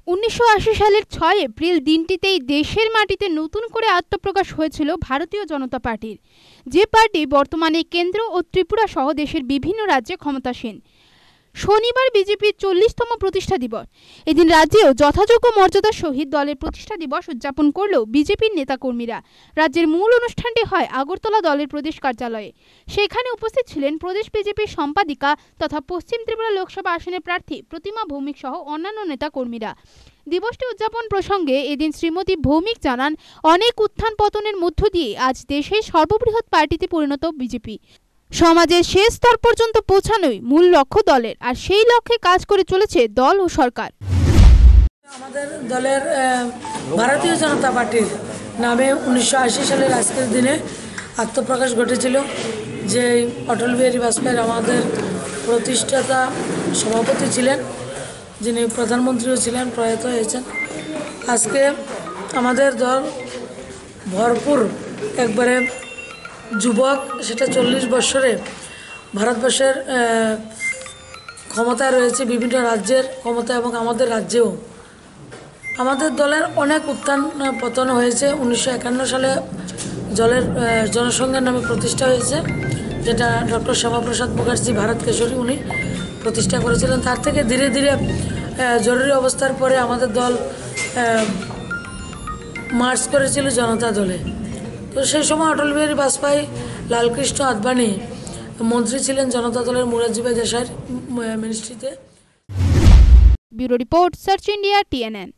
1980 সালের 6 এপ্রিল দিনটিতেই দেশের মাটিতে নতুন করে আত্মপ্রকাশ হয়েছিল ভারতীয় জনতা পার্টির, যে পার্টি বর্তমানে কেন্দ্র ও ত্রিপুরা সহ দেশের বিভিন্ন রাজ্যে ক্ষমতাসীন। শনিবার বিজেপির 40তম প্রতিষ্ঠা দিবস। এদিন রাজ্যেও যথাযোগ্য মর্যাদার সহিত দলের প্রতিষ্ঠা দিবস উদযাপন করলেও বিজেপির নেতাকর্মীরা। রাজ্যের মূল অনুষ্ঠানটি হয় আগরতলা দলের প্রদেশ কার্যালয়ে। সেখানে উপস্থিত ছিলেন প্রদেশ বিজেপির সম্পাদিকা তথা পশ্চিম ত্রিপুরা লোকসভা আসনের প্রার্থী প্রতিমা ভৌমিক সহ অন্যান্য নেতাকর্মীরা। দিবসটি উদযাপন প্রসঙ্গে এদিন শ্রীমতী ভৌমিক জানান, অনেক উত্থান পতনের মধ্য দিয়ে আজ দেশের সর্ববৃহৎ পার্টিতে পরিণত বিজেপি। সমাজের শেষ স্তর পর্যন্ত পৌঁছানোই মূল লক্ষ্য দলের, আর সেই লক্ষ্যে কাজ করে চলেছে দল ও সরকার। আমাদের দলের ভারতীয় জনতা পার্টির নামে 1980 সালের আজকের দিনে আত্মপ্রকাশ ঘটেছিল। যে অটল বিহারী বাজপেয়ী আমাদের প্রতিষ্ঠাতা সভাপতি ছিলেন, যিনি প্রধানমন্ত্রীও ছিলেন, প্রয়াত হয়েছেন। আজকে আমাদের দল ভরপুর একবারে যুবক, সেটা 40 বছরে ভারতবর্ষের ক্ষমতায় রয়েছে, বিভিন্ন রাজ্যের ক্ষমতা এবং আমাদের রাজ্যেও। আমাদের দলের অনেক উত্থান পতন হয়েছে। 1951 সালে জনসংঘের নামে প্রতিষ্ঠা হয়েছে, যেটা ডক্টর শ্যামাপ্রসাদ মুখার্জি ভারত কেশরী উনি প্রতিষ্ঠা করেছিলেন। তার থেকে ধীরে ধীরে জরুরি অবস্থার পরে আমাদের দল মার্চ করেছিল জনতা দলে। তো সেই সময় অটল বিহারী বাজপেয়ী, লালকৃষ্ণ আদবানি মন্ত্রী ছিলেন জনতা দলের মোরারজি ভাই দেশাইয়ের মিনিস্ট্রিতে। Bureau report, search India, TNN।